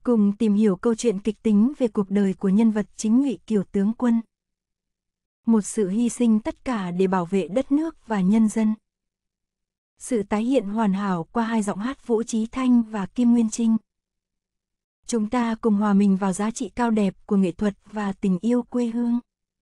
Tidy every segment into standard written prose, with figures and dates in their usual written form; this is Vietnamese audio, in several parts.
Cùng tìm hiểu câu chuyện kịch tính về cuộc đời của nhân vật chính Ngụy Kiều tướng quân. Một sự hy sinh tất cả để bảo vệ đất nước và nhân dân. Sự tái hiện hoàn hảo qua hai giọng hát Vũ Chí Thanh và Kim Nguyên Trinh. Chúng ta cùng hòa mình vào giá trị cao đẹp của nghệ thuật và tình yêu quê hương.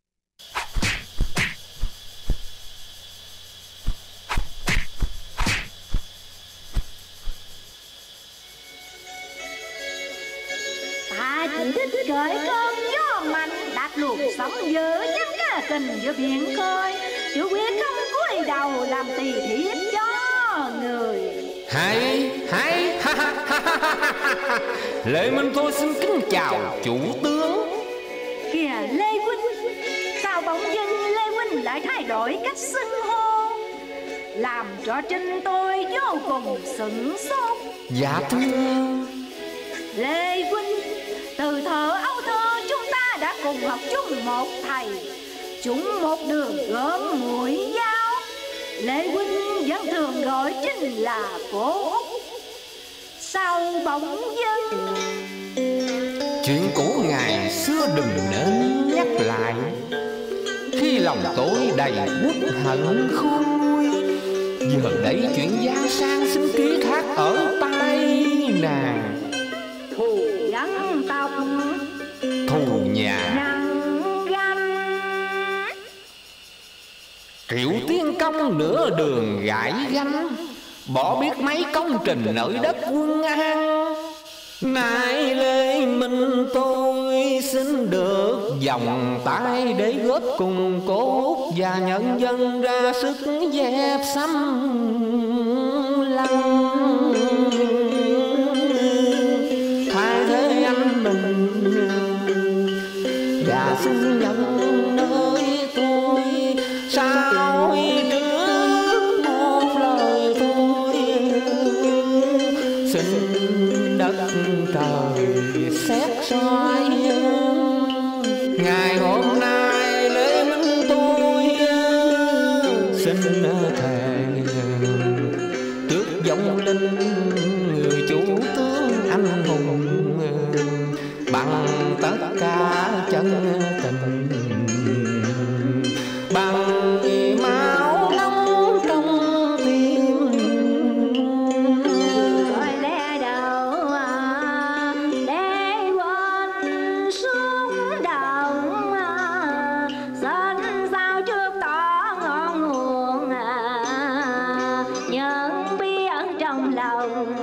Ta chỉ thích cởi cơn gió mạnh đặt luồng sóng dữ chắc cả kình giữa biển khơi, chứ quyết không cúi đầu làm tỳ thiếp cho người. Hay ha ha ha ha. Lệ Minh tôi xin kính chào chủ tướng. Kìa Lê Huynh, sao bỗng dưng Lê Huynh lại thay đổi cách xưng hô, làm cho Trinh tôi vô cùng sửng sốt. Dạ thưa Lê Huynh, từ thở ấu thơ chúng ta đã cùng học chung một thầy, chung một đường gom mũi dao. Lê Huynh vẫn thường gọi Trinh là cô Út, sao bỗng dưng chuyện cũ ngày xưa đừng nên nhắc lại, khi lòng tôi đầy uất hận khôn nguôi. Giờ đây chuyện gian sang xin ký thác ở tay nàng. thù dân tộc Thù nhà nặng gánh, Triệu Tiên Công nửa đường gãi gánh, bỏ biết mấy công trình nơi đất Quân An. Nay Lê Minh tôi xin được vòng tay để góp cùng cô Út và nhân dân ra sức dẹp xâm lăng, thay thế anh mình và xin nhận nơi tôi sao trước một lời thôi. Xin đất trời xét soi, ngày hôm nay Lê Minh tôi xin thề trước vong linh người chủ tướng anh hùng, bằng tất cả chân tình, bằng máu nóng trong tim. rồi lẽ đầu để quên xuống đầu, xin sao trước tỏ ngon nguồn, những bí ẩn trong lòng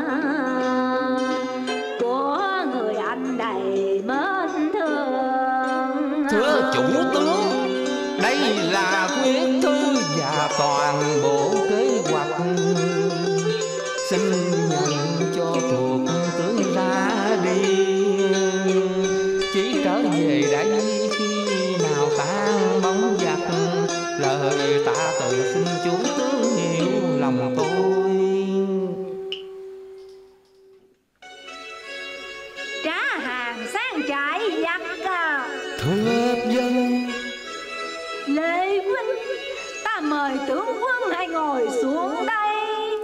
của người anh đầy mến thương. Thưa chủ tướng, đây là quyết thư và toàn bộ kế hoạch, xin nhận cho thuộc tướng ra đi. Chỉ trở về đây khi nào tan bóng giặc, lời ta từ xin chủ tướng hiểu lòng tôi. Trả hàng sang trại giặc Thưa dân, Lê Huynh, ta mời tướng quân hãy ngồi xuống đây.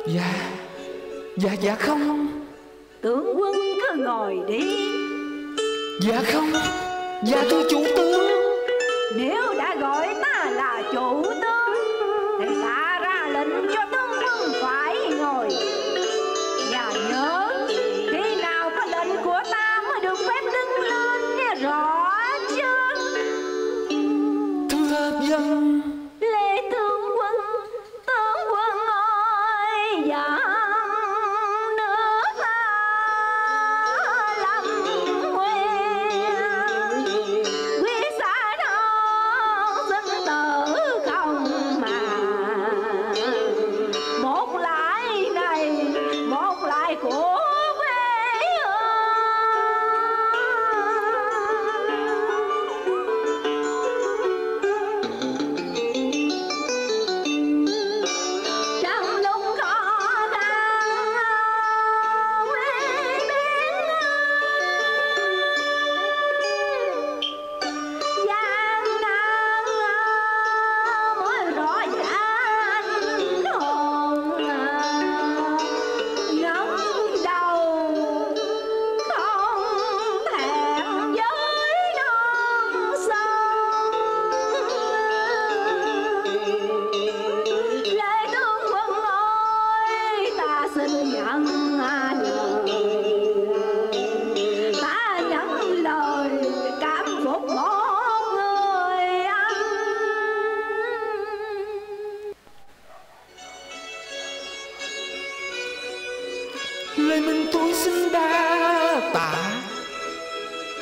dạ không, Tướng quân cứ ngồi đi. dạ không, dạ thưa chủ tướng. Nếu đã gọi ta là chủ tướng thì ta ra lệnh cho tướng quân phải ngồi. Và nhớ, khi nào có lệnh của ta mới được phép đứng lên, nghe rõ chưa? Thưa dân. Lê tướng quân ơi, dạ nước lâm nguyên, quý xã đó xin tử không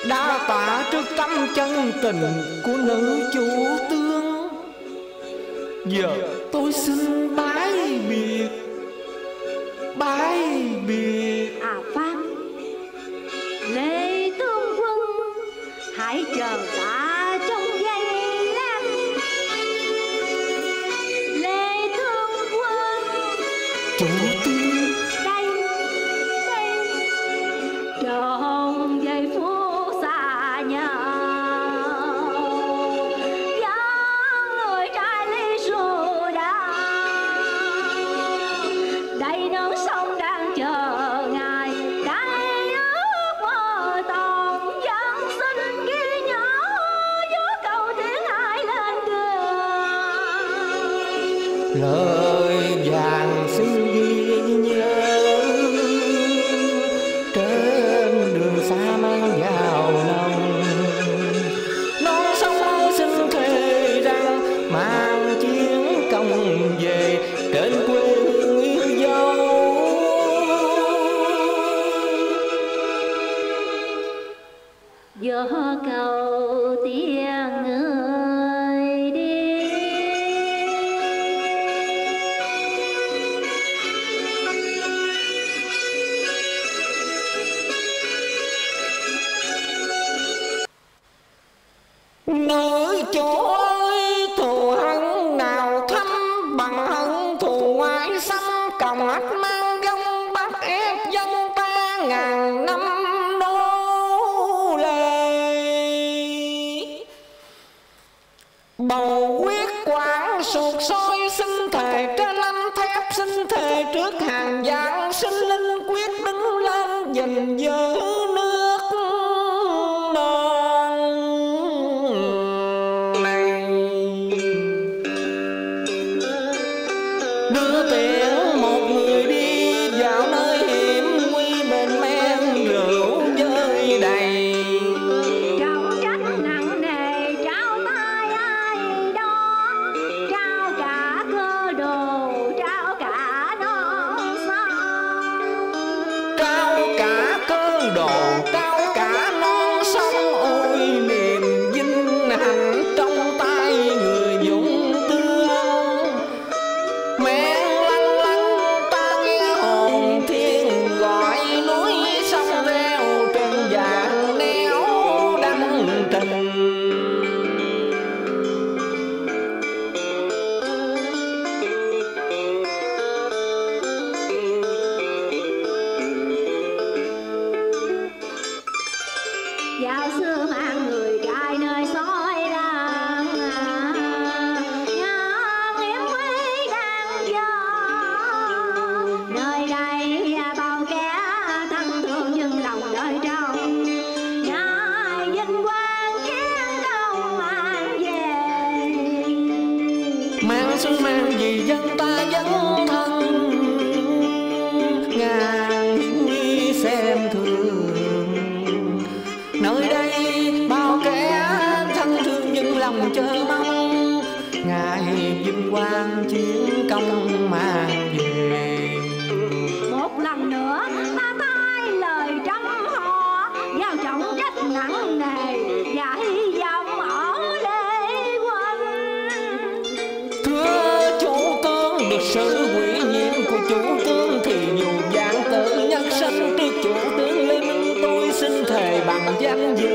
đa tạ trước tấm chân tình của nữ chủ tướng. Giờ tôi xin bái biệt, bái biệt. À Phan, Lê tướng quân, hãy chờ ta trong giây lát. Lê tướng quân, Chủ tướng, đây, trong giây phút xa nhau, dáng người trai ly rượu đào. Đây nước sông đang chờ ngài, đây ước mơ toàn dân xin ghi nhớ giữa cầu tiếng ai lên đường. lời vàng xin ghi nhớ, trên đường xa mang vào lòng. Non sông xin thề rằng mang chiến công về trên quê hương yêu dấu. Giữa cầu tiếng người đi. Nữ chủ ơi, thù hận nào thâm bằng hận thù ngoại xâm, còng ách mang gông bắt ép dân ta ngàn năm nô lệ. Bầu quyết quản sụt sôi xin thề trên lâm thép, xin thề trước hàng vạn sinh linh quyết đứng lên gìn giữ nước non này. Đưa tiễn một người đi vào nơi hiểm nguy, bên men rượu dơi đầy. Trọng trách nặng nề trao tay ai đó, trao cả cơ đồ, trao cả non sông. Trao cả cơ đồ, trao cả non sông, ôi niềm vinh hạnh trong tay người dũng tướng. Mẹ lăn lăn ta nghe hồn thiên gọi, núi sông reo trên vàng neo đăng trình. Dạo xưa mang người trai nơi sói đang ngang em quý đang do. Nơi đây bao kẻ thân thương nhưng lòng đợi trong, ngài vinh quang chiến công mang về. Mang xuân mang vì dân ta dấn thân, ngàn hiểm nguy xem thường. Nơi đây bao kẻ thân thương nhưng lòng chờ mong, ngài vinh quang chiến công mang về. Một lần nữa ta thay lời trăm họ, giao trọng trách nặng nề và hy vọng ở Lê Quân. Thưa chủ tướng, được sự ủy nhiệm của chủ tướng thì dù vạn tử nhân sinh trước chủ tướng Lê Minh, tôi xin thề bằng danh dự